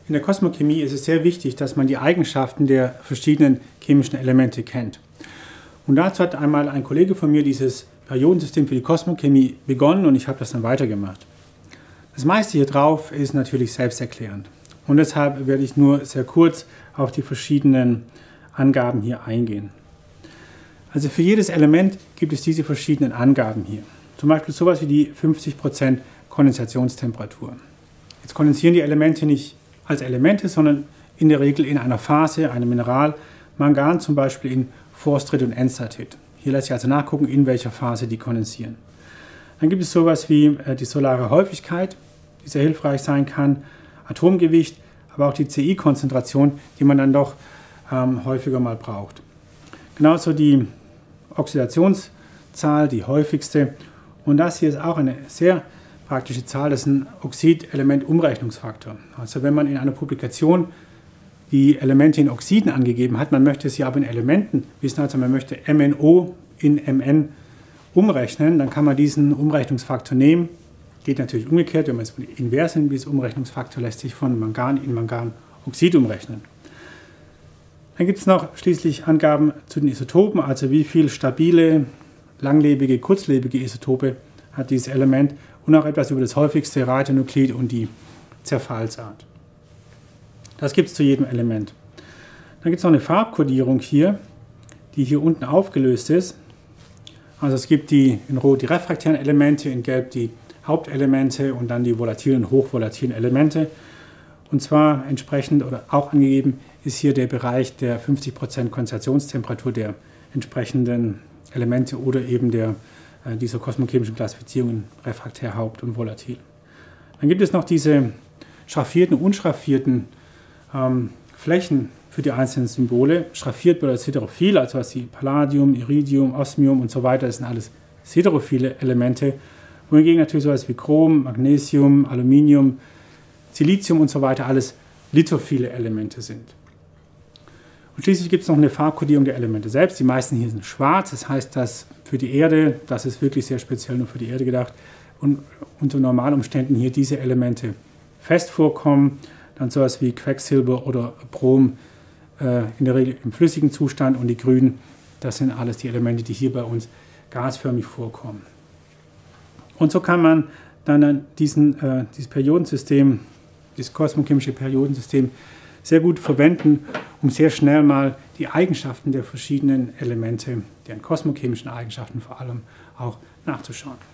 In der Kosmochemie ist es sehr wichtig, dass man die Eigenschaften der verschiedenen chemischen Elemente kennt. Und dazu hat einmal ein Kollege von mir dieses Periodensystem für die Kosmochemie begonnen und ich habe das dann weitergemacht. Das meiste hier drauf ist natürlich selbsterklärend und deshalb werde ich nur sehr kurz auf die verschiedenen Angaben hier eingehen. Also für jedes Element gibt es diese verschiedenen Angaben hier. Zum Beispiel sowas wie die 50% Kondensationstemperatur. Jetzt kondensieren die Elemente nicht als Elemente, sondern in der Regel in einer Phase, einem Mineral, Mangan zum Beispiel in Forstrit und Enstatit. Hier lässt sich also nachgucken, in welcher Phase die kondensieren. Dann gibt es sowas wie die solare Häufigkeit, die sehr hilfreich sein kann, Atomgewicht, aber auch die CI-Konzentration, die man dann doch häufiger mal braucht. Genauso die Oxidationszahl, die häufigste. Und das hier ist auch eine sehr praktische Zahl, das ist ein Oxid-Element-Umrechnungsfaktor. Also wenn man in einer Publikation die Elemente in Oxiden angegeben hat, man möchte sie aber in Elementen wissen, also man möchte MnO in Mn umrechnen, dann kann man diesen Umrechnungsfaktor nehmen. Geht natürlich umgekehrt, wenn man es invers nimmt, dieser Umrechnungsfaktor lässt sich von Mangan in Manganoxid umrechnen. Dann gibt es noch schließlich Angaben zu den Isotopen, also wie viel stabile, langlebige, kurzlebige Isotope hat dieses Element und auch etwas über das häufigste Radionuklid und die Zerfallsart. Das gibt es zu jedem Element. Dann gibt es noch eine Farbkodierung hier, die hier unten aufgelöst ist. Also es gibt in Rot die refraktären Elemente, in Gelb die Hauptelemente und dann die volatilen und hochvolatilen Elemente. Und zwar entsprechend oder auch angegeben ist hier der Bereich der 50% Konzentrationstemperatur der entsprechenden Elemente oder eben dieser kosmochemischen Klassifizierung in refraktär, haupt- und volatil. Dann gibt es noch diese schraffierten und unschraffierten Flächen für die einzelnen Symbole. Schraffiert bedeutet heterophil, also was wie Palladium, Iridium, Osmium und so weiter, das sind alles heterophile Elemente. Wohingegen natürlich sowas wie Chrom, Magnesium, Aluminium, Silizium und so weiter alles lithophile Elemente sind. Und schließlich gibt es noch eine Farbkodierung der Elemente selbst. Die meisten hier sind schwarz, das heißt, dass für die Erde, das ist wirklich sehr speziell nur für die Erde gedacht, und unter normalen Umständen hier diese Elemente fest vorkommen. Dann sowas wie Quecksilber oder Brom in der Regel im flüssigen Zustand und die grünen, das sind alles die Elemente, die hier bei uns gasförmig vorkommen. Und so kann man dann dieses Periodensystem, dieses kosmochemische Periodensystem sehr gut verwenden, um sehr schnell mal die Eigenschaften der verschiedenen Elemente, deren kosmochemischen Eigenschaften vor allem, auch nachzuschauen.